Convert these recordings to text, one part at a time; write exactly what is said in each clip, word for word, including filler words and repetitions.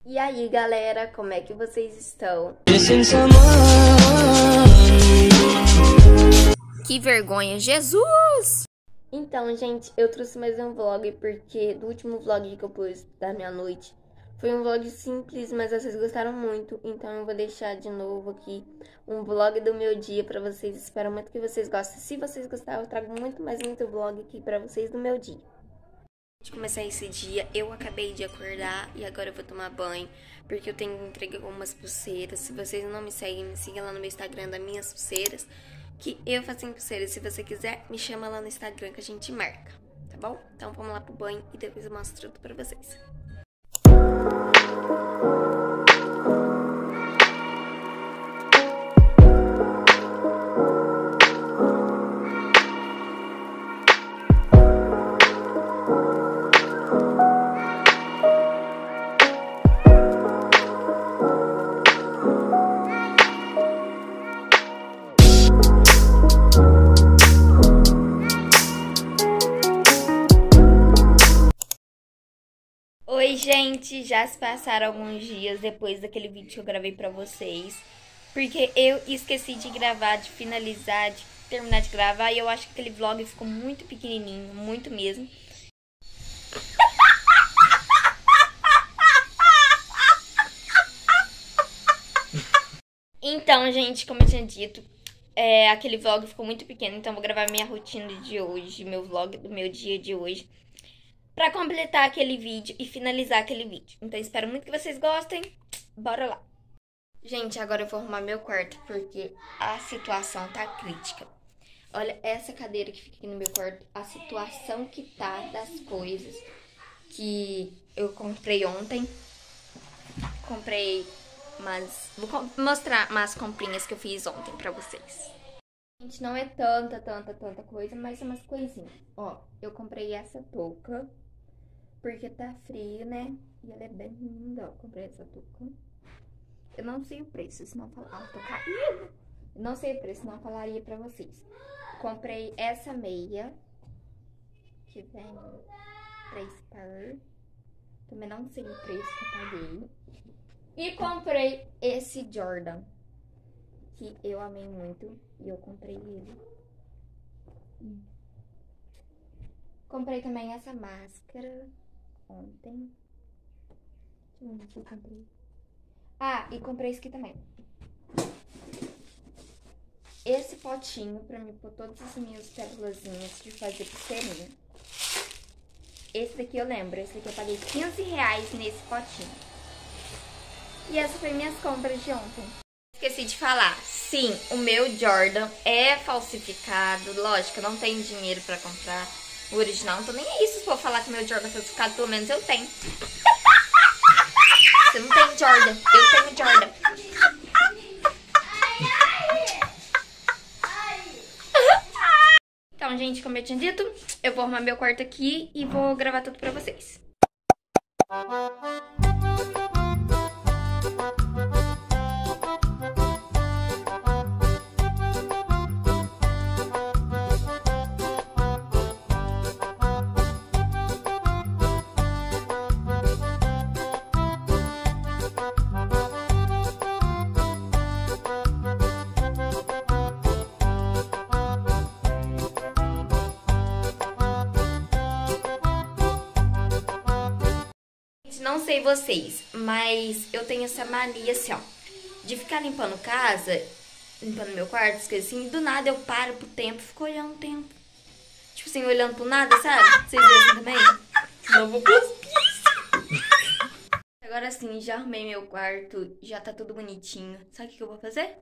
E aí, galera, como é que vocês estão? Que vergonha, Jesus! Então, gente, eu trouxe mais um vlog porque do último vlog que eu pus da minha noite foi um vlog simples, mas vocês gostaram muito, então eu vou deixar de novo aqui um vlog do meu dia pra vocês. Espero muito que vocês gostem. Se vocês gostarem, eu trago muito mais muito vlog aqui pra vocês do meu dia. De começar esse dia, eu acabei de acordar e agora eu vou tomar banho, porque eu tenho que entregar algumas pulseiras. Se vocês não me seguem, me sigam lá no meu Instagram das minhas pulseiras, que eu faço em pulseiras. Se você quiser, me chama lá no Instagram que a gente marca, tá bom? Então vamos lá pro banho e depois eu mostro tudo pra vocês. Oi, gente, já se passaram alguns dias depois daquele vídeo que eu gravei pra vocês, porque eu esqueci de gravar, de finalizar, de terminar de gravar, e eu acho que aquele vlog ficou muito pequenininho, muito mesmo. Então, gente, como eu tinha dito, é, aquele vlog ficou muito pequeno, então eu vou gravar minha rotina de hoje, meu vlog do meu dia de hoje, pra completar aquele vídeo e finalizar aquele vídeo. Então espero muito que vocês gostem. Bora lá. Gente, agora eu vou arrumar meu quarto porque a situação tá crítica. Olha essa cadeira que fica aqui no meu quarto. A situação que tá das coisas que eu comprei ontem. Comprei umas... Vou mostrar umas comprinhas que eu fiz ontem pra vocês. Gente, não é tanta, tanta, tanta coisa, mas é umas coisinhas. Ó, eu comprei essa touca, porque tá frio, né? E ela é bem linda, ó. Comprei essa touca. Eu não sei o preço, senão falar... Ah, tô caindo! Eu não sei o preço, senão falaria pra vocês. Comprei essa meia, que vem três par. Também não sei o preço que eu paguei. E comprei esse Jordan, que eu amei muito, e eu comprei ele. Hum. Comprei também essa máscara ontem. Deixa eu ver se eu comprei. Ah, e comprei esse aqui também. Esse potinho pra me pôr todas as minhas pérolazinhas de fazer pulseirinha. Esse daqui eu lembro, esse daqui eu paguei quinze reais nesse potinho. E essa foi minhas compras de ontem. Esqueci de falar, sim, o meu Jordan é falsificado. Lógico, eu não tenho dinheiro pra comprar o original. Não tô nem aí se for falar que o meu Jordan é falsificado, pelo menos eu tenho. Você não tem Jordan, eu tenho Jordan. Então, gente, como eu tinha dito, eu vou arrumar meu quarto aqui e vou gravar tudo pra vocês. Não sei vocês, mas eu tenho essa mania assim, ó, de ficar limpando casa, limpando meu quarto, assim, e do nada eu paro pro tempo e fico olhando o tempo. Tipo assim, olhando pro nada, sabe? Vocês veem assim também? Não vou cuspir. Agora sim, já arrumei meu quarto, já tá tudo bonitinho. Sabe o que eu vou fazer?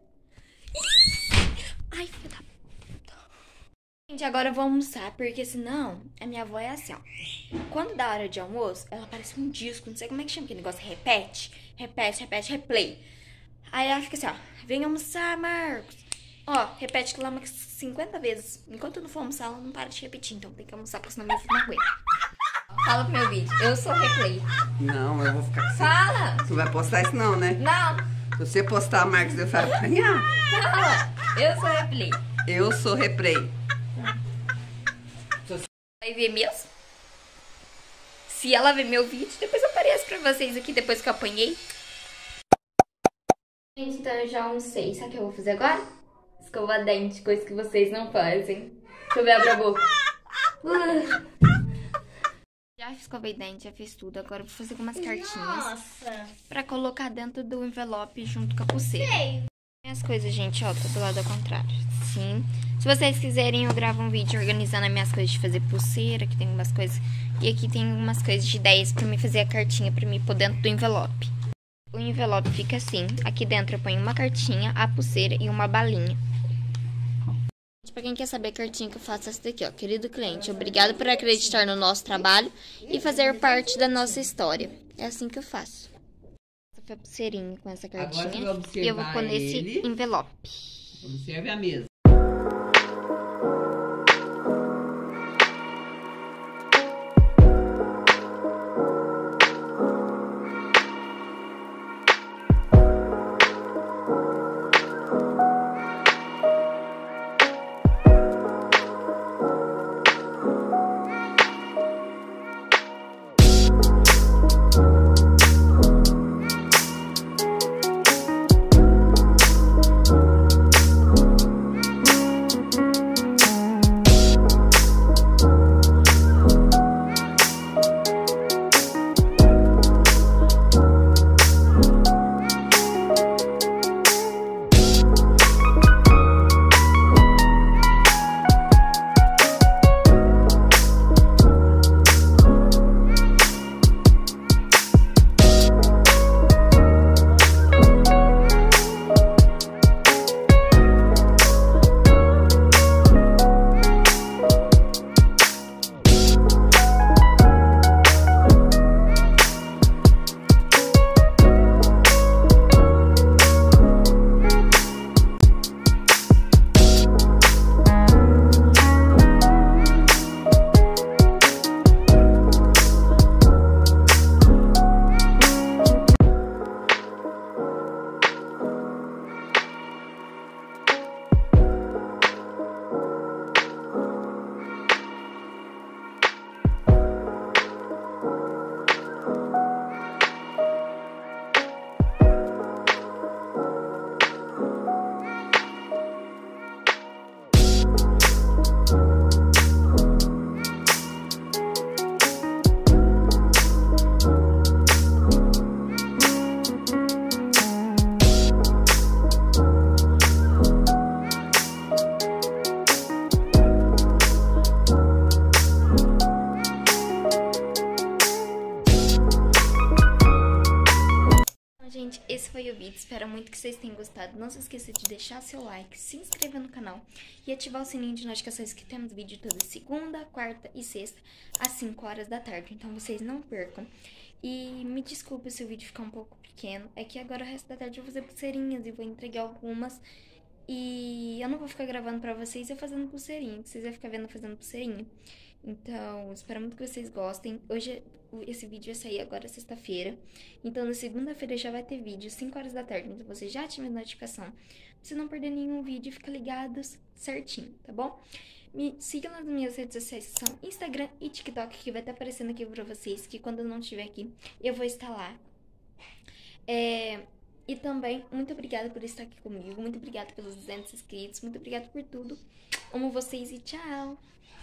Ai, filho da puta. Gente, agora eu vou almoçar, porque senão a minha avó é assim, ó. Quando dá hora de almoço, ela parece um disco, não sei como é que chama aquele negócio, repete, repete, repete, replay. Aí ela fica assim, ó, vem almoçar, Marcos. Ó, repete aquilo lá umas cinquenta vezes. Enquanto eu não for almoçar, ela não para de repetir, então tem que almoçar, porque senão meu filho não aguenta. Fala pro meu vídeo, eu sou replay. Não, eu vou ficar assim. Fala! Você vai postar isso não, né? Não! Se você postar, Marcos, eu vou apanhar. Fala! Eu sou replay. Eu sou replay. Vai ver mesmo? Se ela ver meu vídeo, depois eu apareço. beijo pra vocês aqui depois que eu apanhei. Gente, então eu já almocei. Sabe o que eu vou fazer agora? Escovar dente, coisa que vocês não fazem. Deixa eu ver, abre a boca. Uh. Já escovei dente, já fiz tudo. Agora eu vou fazer algumas cartinhas. Nossa. Pra colocar dentro do envelope junto com a pulseira. Sei. Minhas coisas, gente, ó, tô do lado ao contrário. Sim. Se vocês quiserem, eu gravo um vídeo organizando as minhas coisas de fazer pulseira, que tem umas coisas. E aqui tem umas coisas de ideias pra me fazer a cartinha pra mim pôr dentro do envelope. O envelope fica assim. Aqui dentro eu ponho uma cartinha, a pulseira e uma balinha. Pra quem quer saber a cartinha que eu faço, essa daqui, ó. Querido cliente, obrigado por acreditar no nosso trabalho e fazer parte da nossa história. É assim que eu faço. Essa foi a pulseirinha com essa cartinha. E eu vou pôr nesse ele. envelope. Observe a mesa. Esse foi o vídeo, espero muito que vocês tenham gostado. Não se esqueça de deixar seu like, se inscrever no canal e ativar o sininho de notificações, que temos vídeo toda segunda, quarta e sexta às cinco horas da tarde, então vocês não percam. E me desculpe se o vídeo ficar um pouco pequeno, é que agora o resto da tarde eu vou fazer pulseirinhas e vou entregar algumas. E eu não vou ficar gravando pra vocês eu fazendo pulseirinha, vocês vão ficar vendo fazendo pulseirinha. Então, espero muito que vocês gostem. Hoje, esse vídeo vai sair agora sexta-feira. Então, na segunda-feira já vai ter vídeo, cinco horas da tarde. Então, você já ativa a notificação pra você não perder nenhum vídeo e ficar ligados certinho, tá bom? Me sigam nas minhas redes sociais, que são Instagram e TikTok, que vai estar aparecendo aqui pra vocês, que quando eu não estiver aqui, eu vou estar lá. É... E também, muito obrigada por estar aqui comigo. Muito obrigada pelos duzentos inscritos. Muito obrigada por tudo. Amo vocês e tchau!